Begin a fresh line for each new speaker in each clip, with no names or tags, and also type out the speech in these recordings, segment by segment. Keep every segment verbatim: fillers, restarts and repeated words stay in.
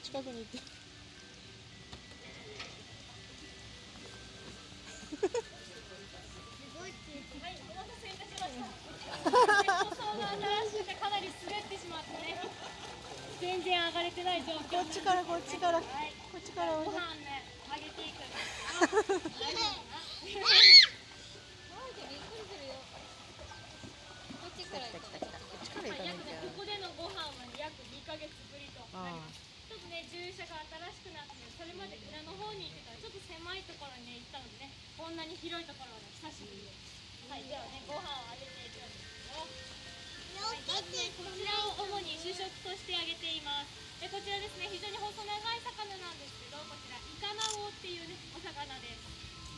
近くにいて。
かなり滑ってしまってね、全然上がれてない状況。
こっちからこっちから、はい、こっちから
ご飯ね、あげていくんです。約ね、ここでのご飯はね、約にかげつぶりとなります。ちょっとね、獣舎が新しくなって、それまで裏の方に行ってたら、ちょっと狭いところに、ね、行ったのでね、こんなに広いところはね、久しぶりです。はい、ではね、ご飯をあげていくんですよ。はい、まずね、こちらを主に主食としてあげています。で、こちらですね、非常に細長い魚なんですけど、こちらイカナゴっていうね、お魚です。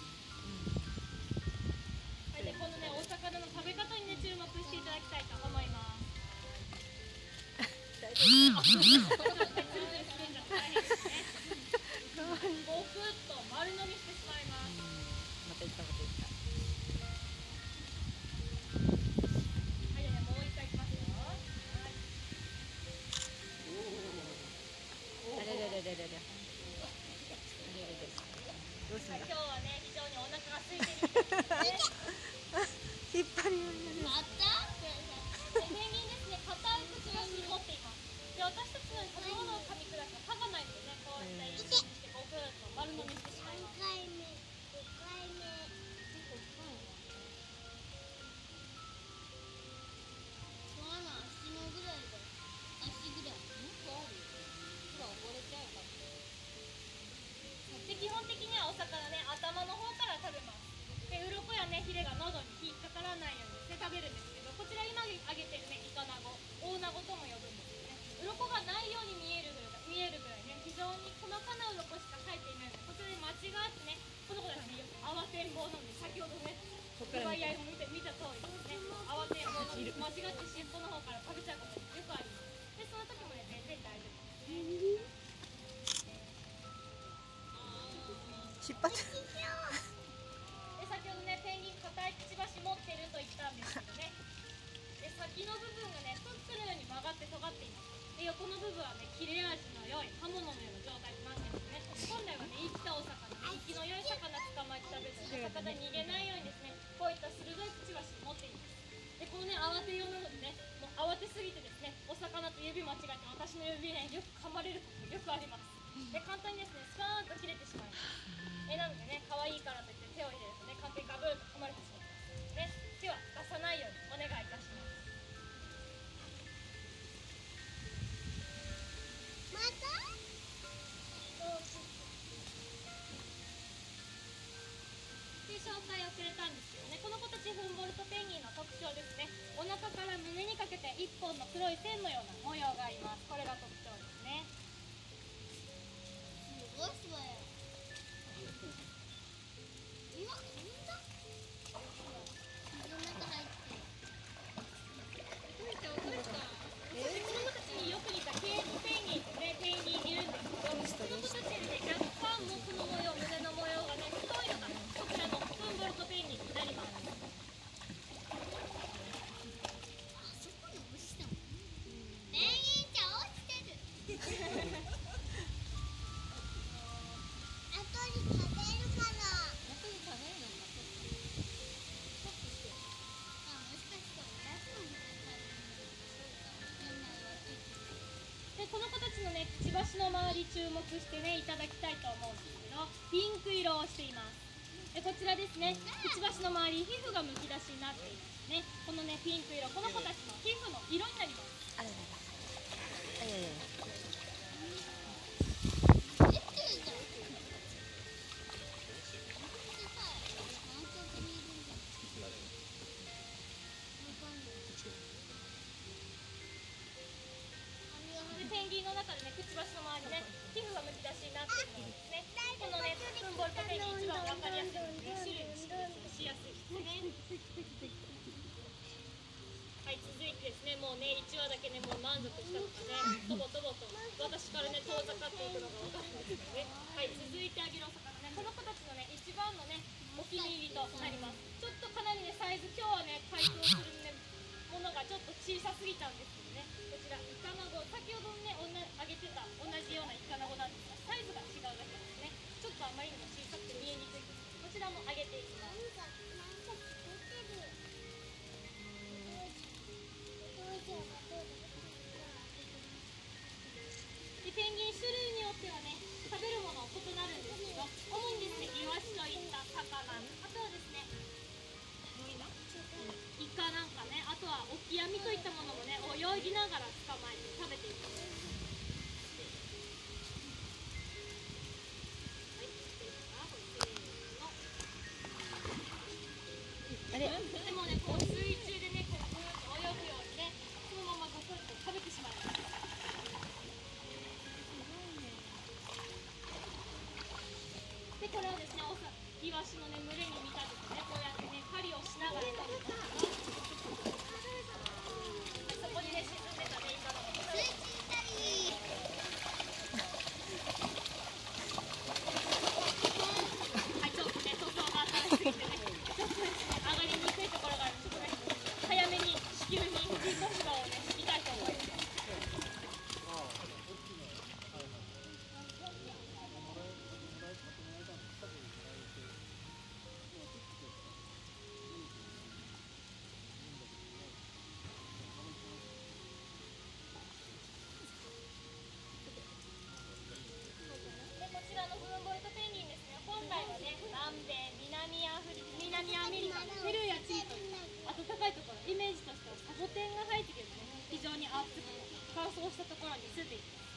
はい、で、このね、お魚の食べ方にね、注目していただきたいと思います。大丈夫？ツルツル切れんじゃって大変ですね。ごふっと丸飲みしてしまいます。
またいったまたいった。
今日はね、非常にお腹が空いてるみたいですね。
引っ張りようになる。
また？ペンギンですね、硬いくちばし持っています。で、私たちの食べ物を噛み砕く歯がないのでね、こういった一緒にしてごふっと丸飲みしてしまいます。さんかいめ、ごかいめ。足のぐらいだ。足ぐらい。もっとあるよ。ほら、溺れちゃうから。で、基本的にはお魚ね、頭の方から食べます。で、鱗やね、ヒレが喉に引っかからないようにして食べるんですけど、こちら今あげてるね、イカナゴ、大ナゴとも呼ぶんですよね。鱗がないように見えるぐらい、見えるぐらいね、非常に細かな鱗しか生えていないので、こちらで間違ってね、この子たちね、慌てんぼうなので、先ほどね、奪い合いも見て見た通りですね、慌てんぼうの間違って尻尾の方から食べちゃうこともよくあります。で、その時もね、全然大丈夫ですね。
引っ張って。
で、先ほどね、ペンギン硬いくちばし持ってると言ったんですけどね。で、先の部分がね、フックのように曲がって尖っています。で、横の部分はね、切れ味の良い刃物のような状態となっていますね。本来はね、生きたお魚、ね、生きの良い魚捕まえて食べると、ね、魚に逃げないようにですね、こういった鋭いくちばしを持っています。で、このね、慌てようなのでね、もう慌てすぎてですね、お魚と指間違えて私の指ね、よく噛まれることよくあります。で、簡単にですね、スパーンと切れてしまいます。えなのでね、可愛いからといって手を入れるとね、簡単にガブッと噛まれてしまいますね。手は出さないようにお願いいたします。また？で、紹介をくれたんですけどね、この子たちフンボルトペンギンの特徴ですね、お腹から胸にかけて一本の黒い線のような模様があります。これが特徴ですね。すごい素早い。今こんな水の中入って落とした落とした。この子たちによく似たケープペンギンってね、ペンギンいるんですけど、この子たちよりね、若干もこの模様、胸の模様がね、太いのがこちらのフンボルトペンギンになります。あそこに落ちたもん。ペンギンちゃん落ちてる。後に食べるかな。後に食べるのか。で、この子たちのね、くちばしの周り注目してね、いただきたいと思うんですけど、ピンク色をしています。で、こちらですね、くちばしの周り、皮膚がむき出しになっていますね。このね、ピンク色、この子たちの皮膚の色になります。
あららら。いやいやいや。
ペンギンの中でね、くちばしの周りね、皮膚がむき出しになっているのですね。このね、フンボルトペンギン一番わかりやすいので、種類にしやすいですね。はい、続いてですね、もうね、いちわだけね、もう満足したのかね、とぼとぼと私からね、遠ざかっていくのがわかるんですけどね。はい、続いてあげるお魚ね、この子たちのね、一番のね、お気に入りとなります。ちょっとかなりね、サイズ、今日はね、解凍するね、ものがちょっと小さすぎたんですけどね、こちらイカナゴ、先ほどね、あげてた同じようなイカナ泳ぎながら捕まえて食べています。はい、いいかな、これせーの。
あれ、
でもね、こう水中でね、こうぐーっと泳ぐようにね、そのままガブッと食べてしまいます。で、これをですね、おさイワシのね、群れに見立ててね、こうやってね、狩りをしながら食べています。そこにね、沈んでたね、イカのことをはい、ちょっとね、塗装が新しくてね、ちょっとですね、上がりにくいところがあるので、ちょっとね、早めに地球に人工芝をね、敷きたいと思います。で、こちらのフーンボイトペンギンですね、本来はね、南米、南アフリ南アメリカ、ペルーやチリという暖かいところ、イメージとしてはサボテンが生えてくるね、非常に暑く乾燥したところに住んでいます。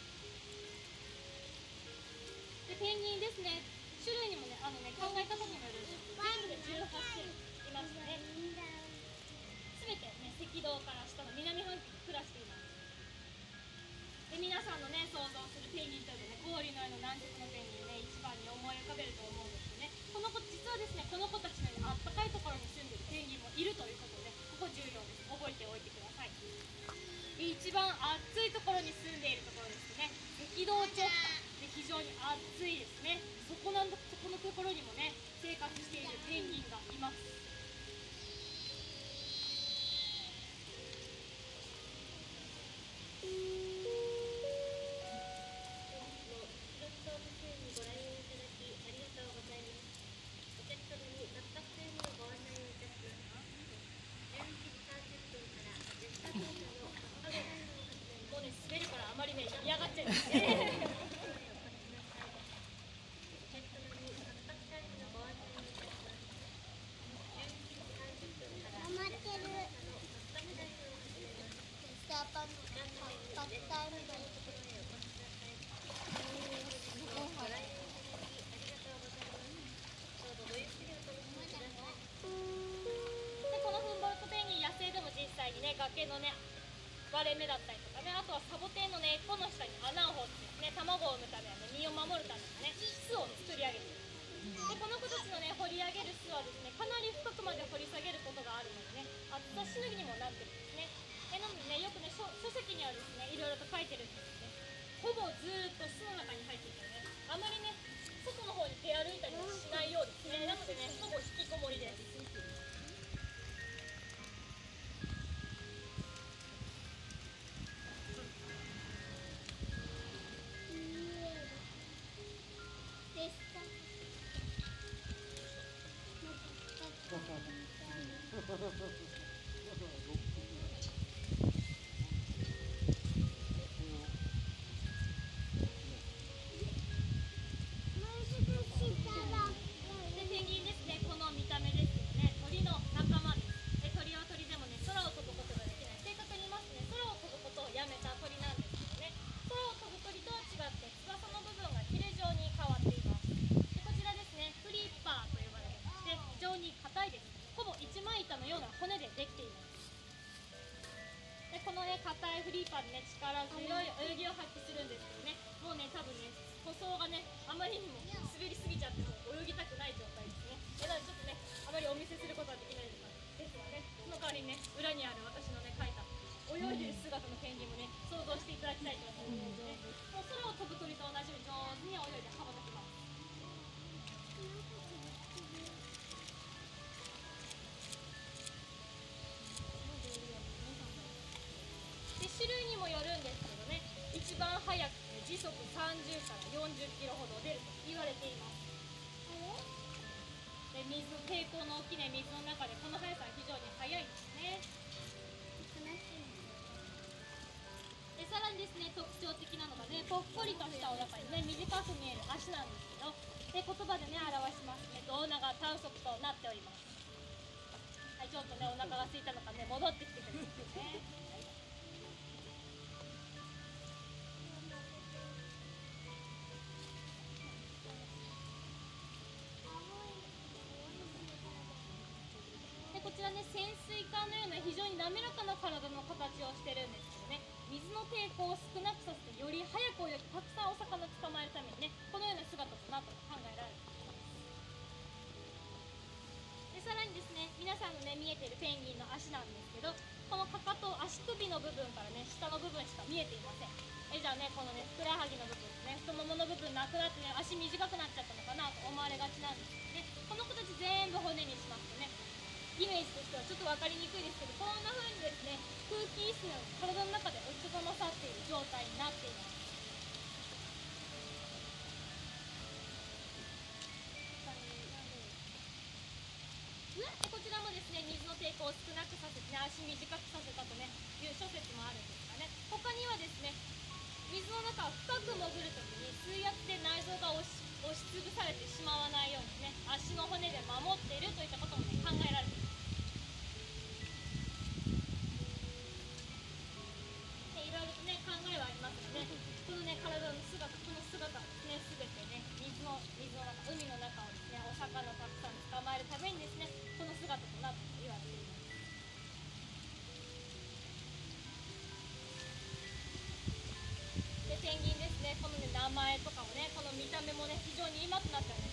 で、ペンギンですね、種類にもね、あのね、考え方にもよるんですけど、全部でじゅうはっ種類いましたね。すべてね、赤道から下の南半球に暮らしています。で、皆さんのね、想像するペンギンというとね、氷の上の南極のペンギンね、一番に思い浮かべると思うんですけどね、この子、実はですね、この子たちのようにあったかいところに住んでいるペンギンもいるということで、ここ重要です。覚えておいてください。で、一番暑いところに住んでいるところですね、赤道直下で非常に暑いですね。そこなんだ、そこのところにもね、生活しているペンギンがいます。もうね、滑るからあまりね、嫌がっちゃいますね。で、このフンボルトペンギン、野生でも実際にね、崖のね、割れ目だったりとかね、あとはサボテンの根っこの下に穴を掘ってですね、卵を産むためはね、身を守るためにね、巣を作り上げている。で、この子たちのね、掘り上げる巣はですね、かなり深くまで掘り下げることがあるのでね、暑さしのぎにもなってるんですね。えなのでね、よくね、書書籍にはですね、いろいろと書いてるんですけどね、ほぼずーっと巣の中に入っていてね、あまりね、外の方に出歩いたりもしないようですね。なのでね、ほぼ引きこもりです。で、ペンギンですね、この見た目ですけどね、鳥の仲間です。で、鳥は鳥でもね、空を飛ぶことができない。正確に言いますとね、空を飛ぶことをやめた鳥なんですけどね、空を飛ぶ鳥とは違って翼の部分がヒレ状に変わっています。で、こちらですね、フリッパーと呼ばれてまして、非常に硬いです。ほぼ一枚板のような骨でできています。で、このね、硬いフリーパーでね、力強い泳ぎを発揮するんですけどね、もうね、多分ね、塗装がね、あまりにも滑りすぎちゃっても泳ぎたくない状態ですね。なのでちょっとね、あまりお見せすることはできないですがね、その代わりにね、裏にある私のね、描いた泳いでる姿のペンギンもね、想像していただきたいと思いますね。もう空を飛ぶ鳥と同じように上手に泳いで羽ばたきます。で、種類にもよるんですけどね、一番速くて時速さんじゅうからよんじゅっキロほど出ると言われています。で、水、抵抗の大きな水の中でこの速さは非常に速いんですね。で、さらにですね、特徴的なのがね、ぽっこりとしたお腹にね、短く見える足なんですけど、で、言葉でね、表しますね、胴長短足となっております。はい、ちょっとね、お腹が空いたのかね、戻ってきてくれるんですね。はい。 ね潜水艦のような非常に滑らかな体の形をしてるんですけどね、水の抵抗を少なくさせてより早く泳ぎたくさんお魚捕まえるためにね、このような姿となったと考えられています。でさらにですね、皆さんのね見えているペンギンの足なんですけど、このかかと足首の部分からね下の部分しか見えていません。えじゃあね、このねふくらはぎの部分ですね、太ももの部分なくなってね足短くなっちゃったのかなと思われがちなんですけどね、この形全部骨にしますとね、イメージとしてはちょっと分かりにくいですけど、こんな風にですね空気椅子のように体の中で押しつまさっている状態になっています。でこちらもですね、水の抵抗を少なくさせて、ね、足短くさせたとねいう諸説もあるんですがね、他にはですね、水の中を深く潜るときに水圧で内臓が押し押しつぶされてしまわないようにね、足の骨で守っているといったこともね考えられています。ね、いろいろとね考えはありますがね、このね体の姿、この姿ですね、すべてね水の水の中、海の中をですねお魚をたくさん捕まえるためにですね、この姿となったと言われています。でペンギンですね、このね名前とかもね、この見た目もね非常に今となってはね